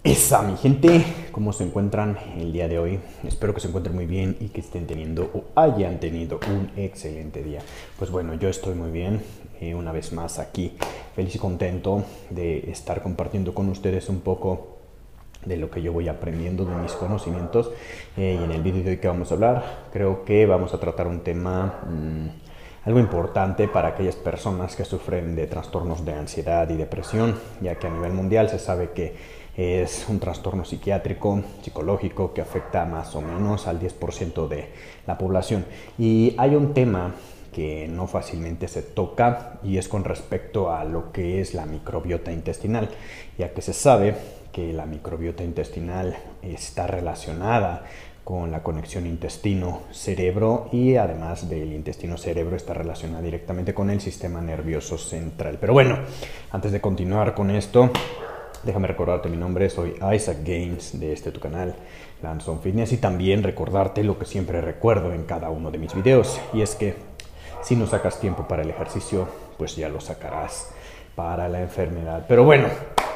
Esa, mi gente, ¿cómo se encuentran el día de hoy? Espero que se encuentren muy bien y que estén teniendo o hayan tenido un excelente día. Pues bueno, yo estoy muy bien, una vez más aquí, feliz y contento de estar compartiendo con ustedes un poco de lo que yo voy aprendiendo, de mis conocimientos. Y en el vídeo de hoy que vamos a hablar, creo que vamos a tratar un tema algo importante para aquellas personas que sufren de trastornos de ansiedad y depresión, ya que a nivel mundial se sabe que es un trastorno psiquiátrico, psicológico, que afecta más o menos al 10% de la población. Y hay un tema que no fácilmente se toca y es con respecto a lo que es la microbiota intestinal, ya que se sabe que la microbiota intestinal está relacionada con la conexión intestino-cerebro y además del intestino-cerebro está relacionada directamente con el sistema nervioso central. Pero bueno, antes de continuar con esto, déjame recordarte mi nombre, soy Isaac Gaines de tu canal, Lanson Fitness, y también recordarte lo que siempre recuerdo en cada uno de mis videos, y es que si no sacas tiempo para el ejercicio, pues ya lo sacarás para la enfermedad. Pero bueno,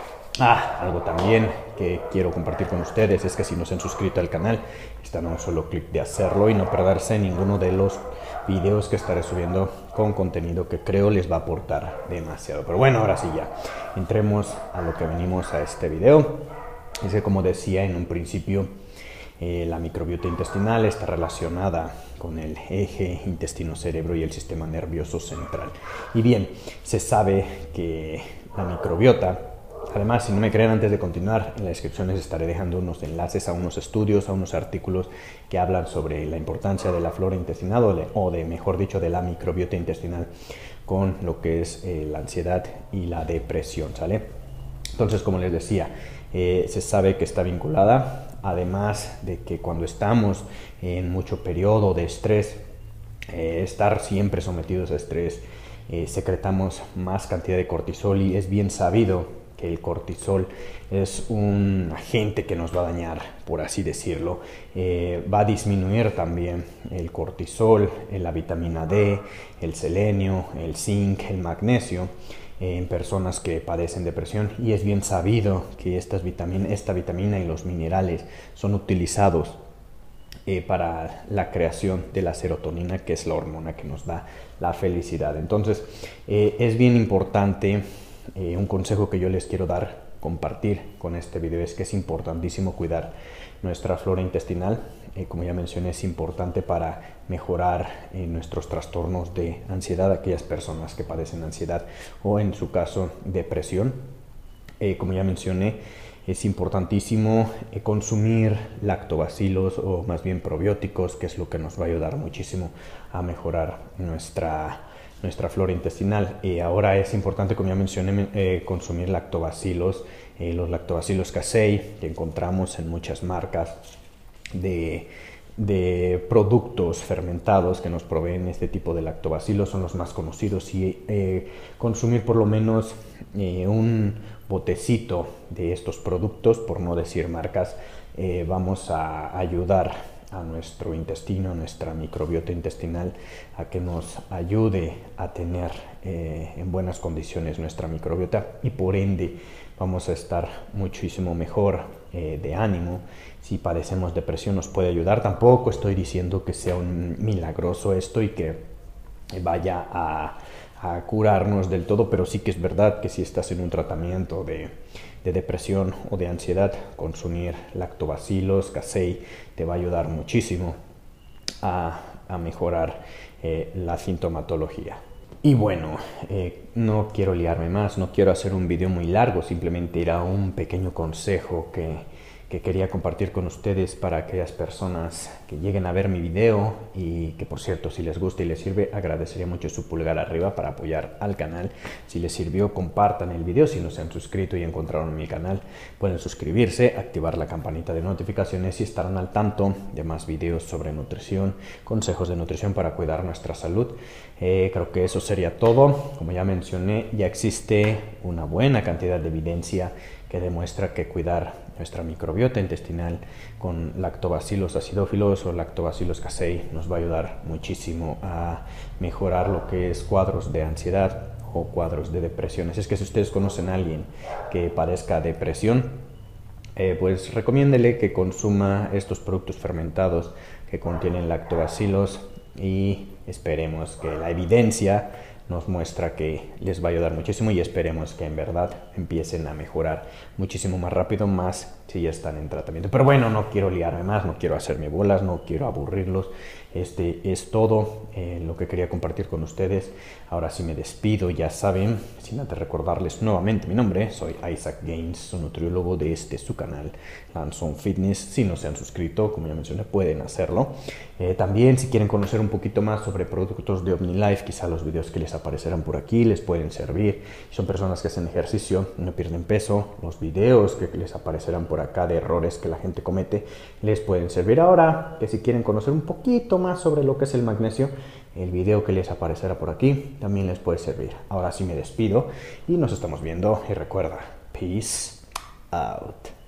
algo también que quiero compartir con ustedes es que si no se han suscrito al canal, están a un solo clic de hacerlo y no perderse ninguno de los videos que estaré subiendo con contenido que creo les va a aportar demasiado. Pero bueno, ahora sí ya, entremos a lo que venimos a este video. Es que, como decía en un principio, la microbiota intestinal está relacionada con el eje intestino-cerebro y el sistema nervioso central. Y bien, se sabe que la microbiota, además, si no me creen, antes de continuar, en la descripción les estaré dejando unos enlaces a unos estudios, a unos artículos que hablan sobre la importancia de la flora intestinal mejor dicho, de la microbiota intestinal con lo que es la ansiedad y la depresión, ¿sale? Entonces, como les decía, se sabe que está vinculada, además de que cuando estamos en mucho periodo de estrés, estar siempre sometidos a estrés, secretamos más cantidad de cortisol, y es bien sabido que el cortisol es un agente que nos va a dañar, por así decirlo. Va a disminuir también el cortisol, la vitamina D, el selenio, el zinc, el magnesio en personas que padecen depresión, y es bien sabido que esta vitamina y los minerales son utilizados para la creación de la serotonina, que es la hormona que nos da la felicidad. Entonces, es bien importante. Un consejo que yo les quiero compartir con este video es que es importantísimo cuidar nuestra flora intestinal. Como ya mencioné, es importante para mejorar nuestros trastornos de ansiedad, aquellas personas que padecen ansiedad o, en su caso, depresión. Como ya mencioné, es importantísimo consumir lactobacilos, o más bien probióticos, que es lo que nos va a ayudar muchísimo a mejorar nuestra flora intestinal. Ahora es importante, como ya mencioné, consumir lactobacilos, los lactobacilos casei, que encontramos en muchas marcas de productos fermentados que nos proveen este tipo de lactobacilos, son los más conocidos, y consumir por lo menos un botecito de estos productos, por no decir marcas, vamos a ayudar a nuestro intestino, a nuestra microbiota intestinal, a que nos ayude a tener en buenas condiciones nuestra microbiota, y por ende vamos a estar muchísimo mejor de ánimo. Si padecemos depresión, nos puede ayudar. Tampoco estoy diciendo que sea un milagroso esto y que vaya a curarnos del todo, pero sí que es verdad que si estás en un tratamiento de depresión o de ansiedad, consumir lactobacilos casei te va a ayudar muchísimo a mejorar la sintomatología. Y bueno, no quiero liarme más, no quiero hacer un video muy largo, simplemente era un pequeño consejo que quería compartir con ustedes para aquellas personas que lleguen a ver mi video, y que, por cierto, si les gusta y les sirve, agradecería mucho su pulgar arriba para apoyar al canal. Si les sirvió, compartan el video. Si no se han suscrito y encontraron mi canal, pueden suscribirse, activar la campanita de notificaciones y estarán al tanto de más videos sobre nutrición, consejos de nutrición para cuidar nuestra salud. Creo que eso sería todo. Como ya mencioné, ya existe una buena cantidad de evidencia que demuestra que cuidar nuestra microbiota intestinal con lactobacilos acidófilos o lactobacilos casei nos va a ayudar muchísimo a mejorar lo que es cuadros de ansiedad o cuadros de depresión. Así es que si ustedes conocen a alguien que padezca depresión, pues recomiéndele que consuma estos productos fermentados que contienen lactobacilos y esperemos que la evidencia nos muestra que les va a ayudar muchísimo y esperemos que en verdad empiecen a mejorar muchísimo más rápido, más si ya están en tratamiento. Pero bueno, no quiero liarme más, no quiero hacerme bolas, no quiero aburrirlos. Este es todo lo que quería compartir con ustedes. Ahora sí me despido, ya saben, sin antes recordarles nuevamente mi nombre, soy Isaac Gaines, un nutriólogo de su canal Hands-On Fitness. Si no se han suscrito, como ya mencioné, pueden hacerlo. También si quieren conocer un poquito más sobre productos de OmniLife, quizá los videos que les aparecerán por aquí les pueden servir. Si son personas que hacen ejercicio y no pierden peso, los videos que les aparecerán por acá de errores que la gente comete les pueden servir. Ahora que si quieren conocer un poquito más sobre lo que es el magnesio, el video que les aparecerá por aquí también les puede servir. Ahora sí me despido y nos estamos viendo y recuerda, peace out.